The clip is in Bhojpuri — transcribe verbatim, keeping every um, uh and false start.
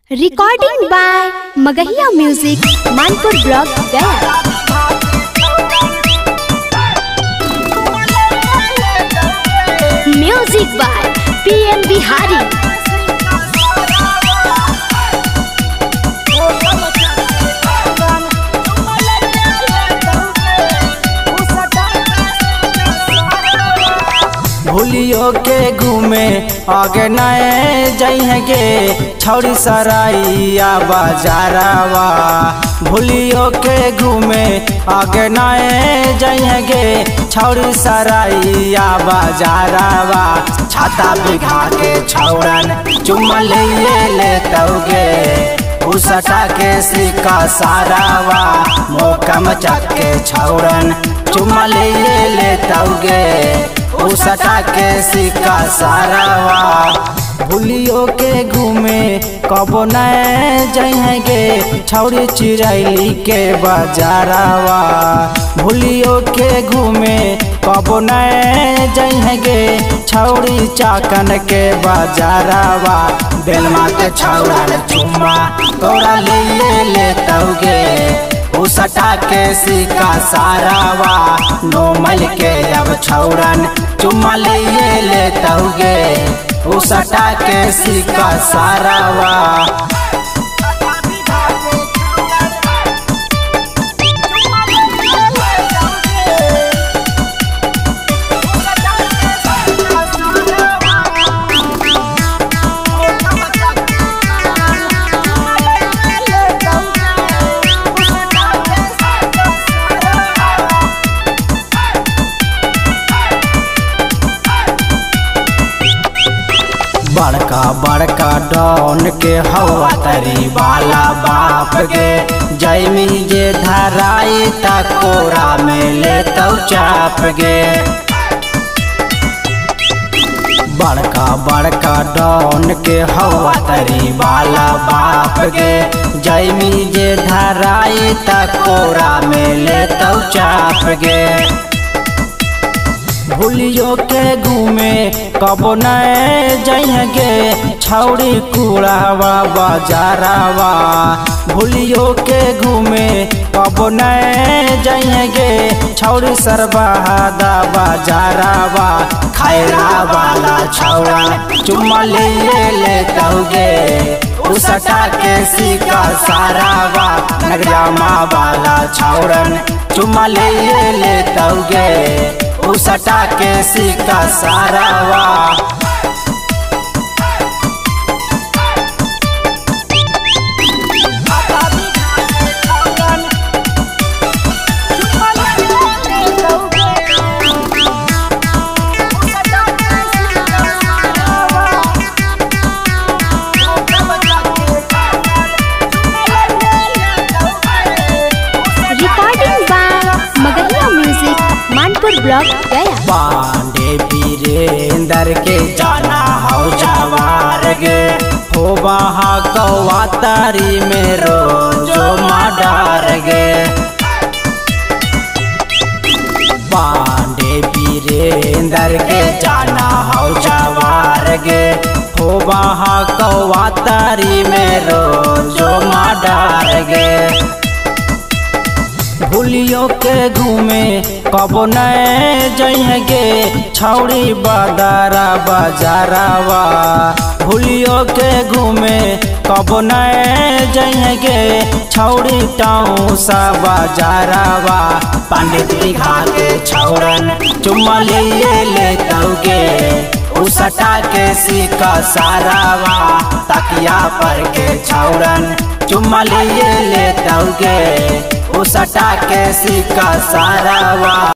Recording by Magahiya music Manpur block Gaya. Music by P M Bihari. भूलियो के घूमे आगे नए जइगे छौड़ी सराइया बाजारावा। भूलियो के घूमे आगे नए जइगे छौड़ी सराइया बाजारावा। छाता बिघा के छौड़न चुम्मा लिए लेतौगे उसटा के सिक्का सारावा। मौका मचक के छौड़न चुम्मा लिए लेतौगे उसटा के सिक्का सारावा। भूलियो के घूमे कबो नए जइगे छौड़ी चिरैली के बाजारावा। भूलियो के घूमे कबो नए जइगे छौड़ी चाकन के बाजारावा। बेलमा के छौड़न चुम्मा तोरा लिए लेतौगे उसटा के सिक्का सारावा। नोमल के अब छौड़न चुम्मा लिए लेतौगे उसटा के सिक्का सारावा। बड़का बड़का डॉन के हवा तरी वाला बाप गे जैमी जे धराई तकोरा में ले तो चाप गे। बड़का बड़का डॉन के हवा तरी वाला बाप गे जैमी जे धराई तकोरा में ले तो चाप गे। भूलियो के घूमे कबो नए जइगे छौड़ी कुड़ावा बाजारावा। भूलियो के घूमे कबो नए जइगे छौड़ी सरबहादा बाजारावा। खैरा वाला छौड़ा चुम्मा लिए लेतौगे उसटा के सिक्का सारावा। नगरामा वाला छौड़न चुम्मा लिए लेतौगे उसटा के सिक्का सारावा। Recording by Magahiya music Manpur block Gaya. Pandey Virendra के जाना हो जवार गे हो वहा कौवा तारी में रोजो माडार गे। पांडे वीरेंद्र के जाना हो जवार गे हो वहा कौवा तारी में रोजो माडार गे। भूलियो के घूमे कबो नए जइगे छौड़ी बादारा बाजारावा। भूलियो के घूमे कबो नए जइगे छौड़ी टाउसा बाजारावा। पंडित बिघा के छौड़न चुम्मा लिए लेतौगे उसटा के सिक्का सारावा। तकिया पर के छौड़न चुम्मा लिए लेतौगे उसटा के सिक्का सारावा।